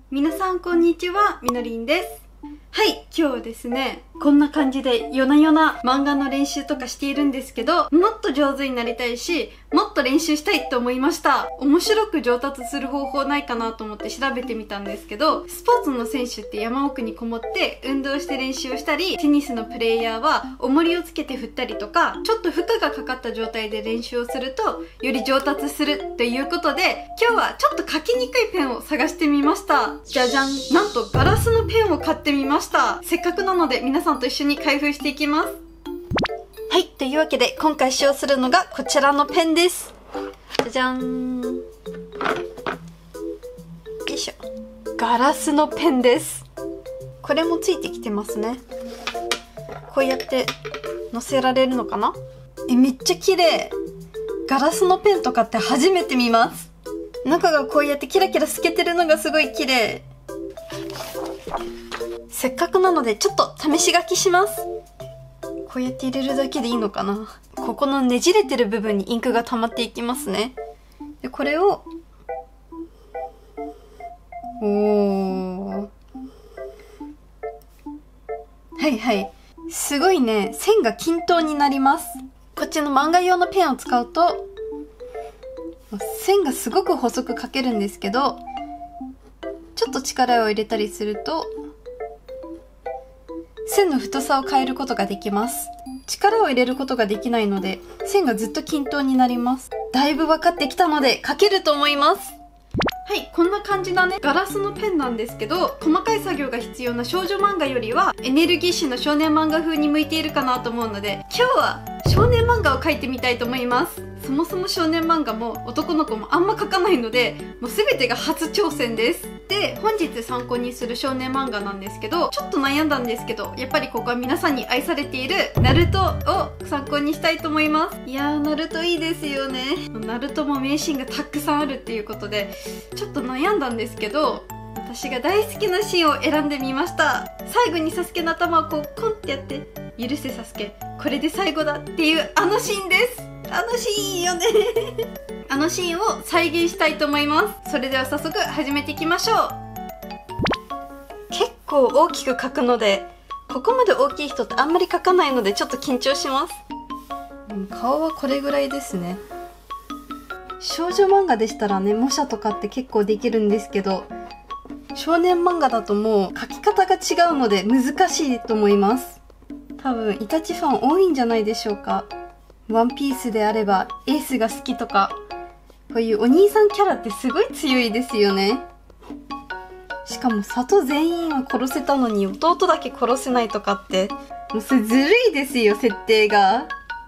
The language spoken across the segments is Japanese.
皆さんこんにちは、みのりんです。はい、今日はですね、こんな感じで夜な夜な漫画の練習とかしているんですけど、もっと上手になりたいし、もっと練習したいと思いました。面白く上達する方法ないかなと思って調べてみたんですけど、スポーツの選手って山奥にこもって運動して練習をしたり、テニスのプレイヤーは重りをつけて振ったりとか、ちょっと負荷がかかった状態で練習をすると、より上達するということで、今日はちょっと書きにくいペンを探してみました。じゃじゃん。なんとガラスのペンを買ってみました。せっかくなので皆さんと一緒に開封していきます。はい、というわけで今回使用するのがこちらのペンです。じゃじゃん。よいしょ。ガラスのペンです。これもついてきてますね。こうやって乗せられるのかな？めっちゃ綺麗。ガラスのペンとかって初めて見ます。中がこうやってキラキラ透けてるのがすごい綺麗。せっかくなのでちょっと試し書きします。こうやって入れるだけでいいのかな。ここのねじれてる部分にインクが溜まっていきますね。でこれをはいはい、すごいね、線が均等になります。こっちの漫画用のペンを使うと線がすごく細く描けるんですけど、ちょっと力を入れたりすると線の太さを変えることができます。力を入れることができないので線がずっと均等になります。だいぶ分かってきたので描けると思います。はい、こんな感じだね。ガラスのペンなんですけど、細かい作業が必要な少女漫画よりはエネルギッシュな少年漫画風に向いているかなと思うので、今日は少年漫画を描いてみたいと思います。そもそも少年漫画も男の子もあんま描かないので、もう全てが初挑戦です。で、本日参考にする少年漫画なんですけど、ちょっと悩んだんですけど、やっぱりここは皆さんに愛されているナルトを参考にしたいと思います。いやー、ナルトいいですよね。ナルトも名シーンがたくさんあるっていうことで、ちょっと悩んだんですけど、私が大好きなシーンを選んでみました。最後にサスケの頭をこうコンってやって、許せサスケ、これで最後だっていうあのシーンです。あのシーンいいよねあのシーンを再現したいと思います。それでは早速始めていきましょう。結構大きく描くので、ここまで大きい人ってあんまり描かないのでちょっと緊張します。顔はこれぐらいですね。少女漫画でしたらね、模写とかって結構できるんですけど、少年漫画だともう描き方が違うので難しいと思います。多分イタチファン多いんじゃないでしょうか。ワンピースであればエースが好きとか、こういうお兄さんキャラってすごい強いですよね。しかも里全員は殺せたのに弟だけ殺せないとかって、もうそれずるいですよ、設定が。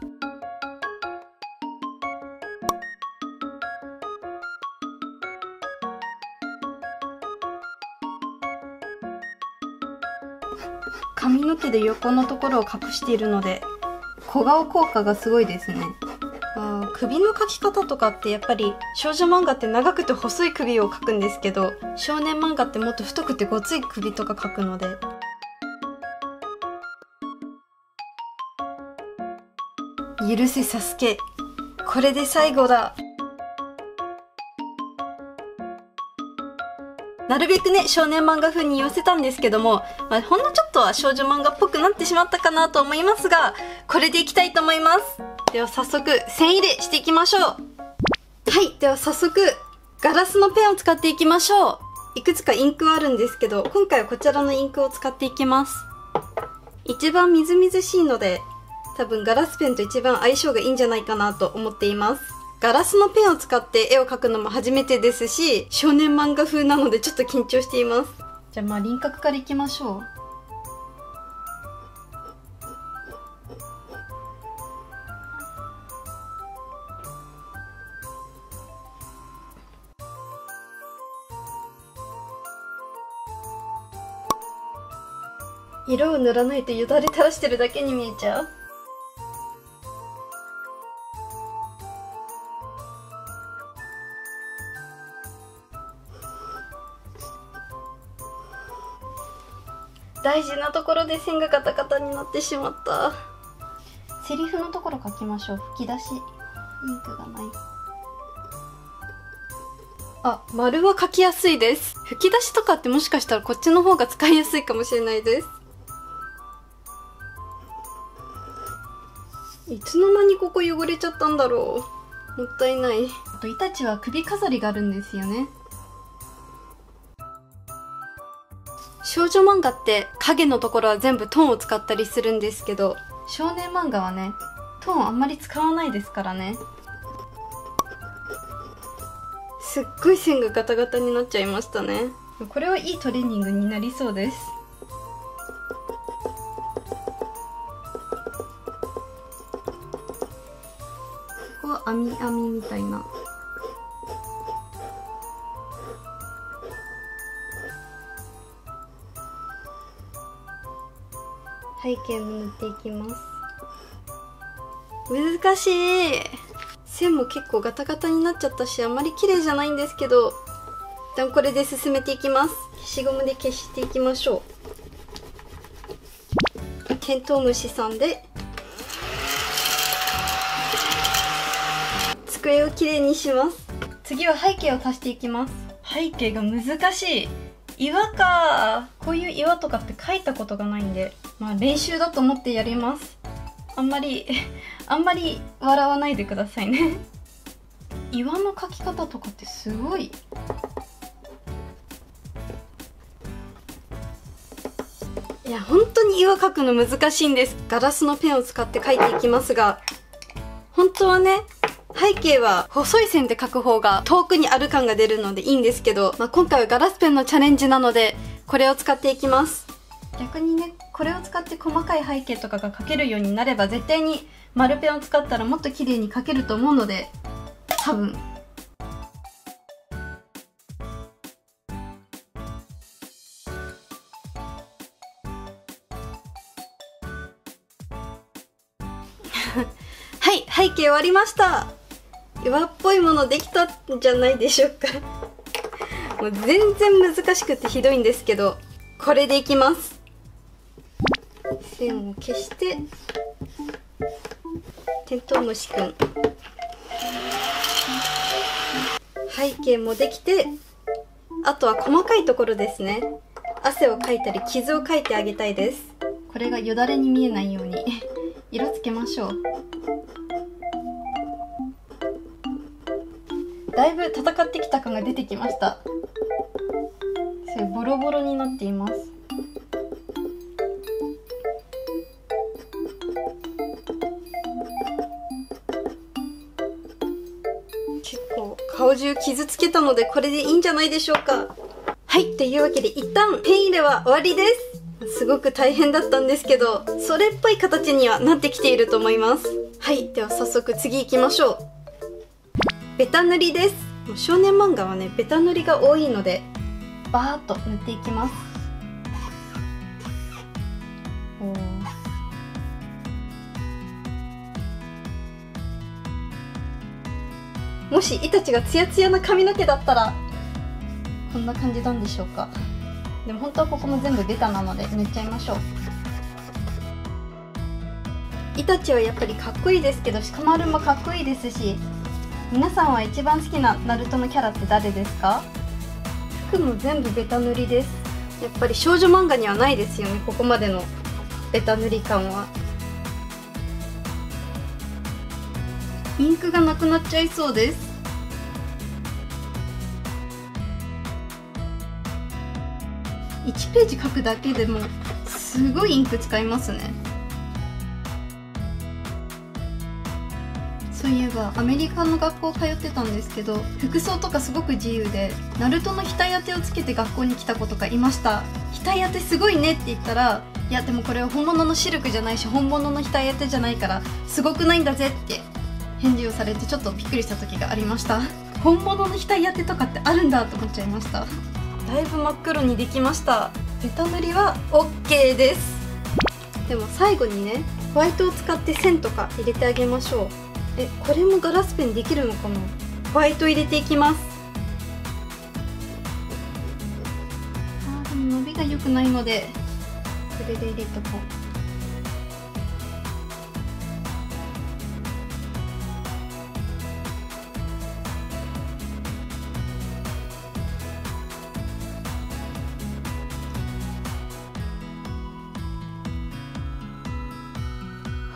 髪の毛で横のところを隠しているので小顔効果がすごいですね。首の描き方とかってやっぱり少女漫画って長くて細い首を描くんですけど、少年漫画ってもっと太くてごつい首とか描くので、許せサスケ、これで最後だ。なるべくね、少年漫画風に寄せたんですけども、ほんのちょっとは少女漫画っぽくなってしまったかなと思いますが、これでいきたいと思います。では早速、線入れしていきましょう。はい、では早速、ガラスのペンを使っていきましょう。いくつかインクはあるんですけど、今回はこちらのインクを使っていきます。一番みずみずしいので、多分ガラスペンと一番相性がいいんじゃないかなと思っています。ガラスのペンを使って絵を描くのも初めてですし、少年漫画風なのでちょっと緊張しています。じゃあ輪郭からいきましょう。色を塗らないとよだれ垂らしてるだけに見えちゃう。大事なところで線がカタカタになってしまった。セリフのところ書きましょう。吹き出しインクがない。あ、丸は書きやすいです。 吹き出しとかってもしかしたらこっちの方が使いやすいかもしれないです。いつの間にここ汚れちゃったんだろう。もったいない。あとイタチは首飾りがあるんですよね。少女漫画って影のところは全部トーンを使ったりするんですけど、少年漫画はね、トーンあんまり使わないですからね。すっごい線がガタガタになっちゃいましたね。これはいいトレーニングになりそうです。ここは網みたいな。背景も塗っていきます。難しい。線も結構ガタガタになっちゃったし、あんまり綺麗じゃないんですけど、一旦これで進めていきます。消しゴムで消していきましょう。テントウムシさんで机をきれいにします。次は背景を足していきます。背景が難しい。岩か。こういう岩とかって描いたことがないんで、まあ練習だと思ってやります。あんまり笑わないでくださいね。岩の描き方とかってすごい。いや、本当に岩描くの難しいんです。ガラスのペンを使って描いていきますが、本当はね、背景は細い線で描く方が遠くにある感が出るのでいいんですけど、今回はガラスペンのチャレンジなので、これを使っていきます。逆にね、これを使って細かい背景とかが描けるようになれば、絶対に丸ペンを使ったらもっと綺麗に描けると思うので、多分。はい、背景終わりました。岩っぽいものできたんじゃないでしょうか。もう全然難しくてひどいんですけど、これでいきます。線を消して、テントウムシくん。背景もできて、あとは細かいところですね。汗をかいたり傷をかいてあげたいです。これがよだれに見えないように色つけましょう。だいぶ戦ってきた感が出てきました。それボロボロになっています。結構顔中傷つけたので、これでいいんじゃないでしょうか。はい、というわけで一旦ペン入れは終わりです。すごく大変だったんですけど、それっぽい形にはなってきていると思います。はい、では早速次行きましょう。ベタ塗りです。少年漫画はね、ベタ塗りが多いので、バーッと塗っていきます。もしイタチがツヤツヤな髪の毛だったらこんな感じなんでしょうか。でも本当はここも全部ベタなので塗っちゃいましょう。イタチはやっぱりかっこいいですけど、シカマルもかっこいいですし、皆さんは一番好きなナルトのキャラって誰ですか？服も全部ベタ塗りです。やっぱり少女漫画にはないですよね、ここまでのベタ塗り感は。インクがなくなっちゃいそうです。1ページ書くだけでもすごいインク使いますね。そういえばアメリカの学校通ってたんですけど、服装とかすごく自由で、ナルトの額当てをつけて学校に来た子とかいました。額当てすごいねって言ったら、いやでもこれは本物のシルクじゃないし、本物の額当てじゃないからすごくないんだぜって返事をされて、ちょっとびっくりした時がありました。本物の額当てとかってあるんだと思っちゃいました。だいぶ真っ黒にできました。ベタ塗りは OK です。でも最後にね、ホワイトを使って線とか入れてあげましょう。これもガラスペンできるのかな。ホワイト入れていきます。でも伸びが良くないのでこれで入れとこう。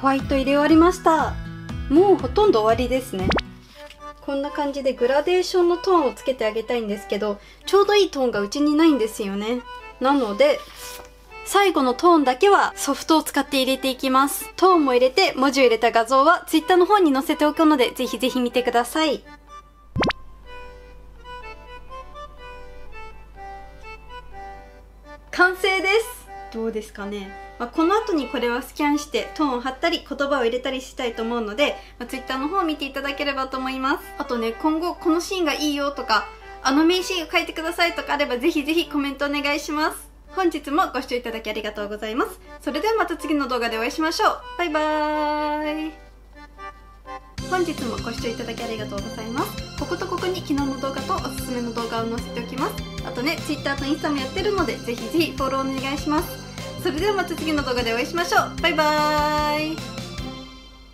ホワイト入れ終わりました。もうほとんど終わりですね。こんな感じでグラデーションのトーンをつけてあげたいんですけど、ちょうどいいトーンがうちにないんですよね。なので最後のトーンだけはソフトを使って入れていきます。トーンも入れて文字を入れた画像は Twitter の方に載せておくので、ぜひぜひ見てください。完成です。どうですかね。この後にこれはスキャンしてトーンを貼ったり言葉を入れたりしたいと思うので、Twitter の方を見ていただければと思います。あとね、今後このシーンがいいよとか、あの名シーンを書いてくださいとかあれば、ぜひぜひコメントお願いします。本日もご視聴いただきありがとうございます。それではまた次の動画でお会いしましょう。バイバーイ。本日もご視聴いただきありがとうございます。こことここに昨日の動画とおすすめの動画を載せておきます。あとね、Twitter とインスタもやってるので、ぜひぜひフォローお願いします。それではまた次の動画でお会いしましょう。バイバーイ。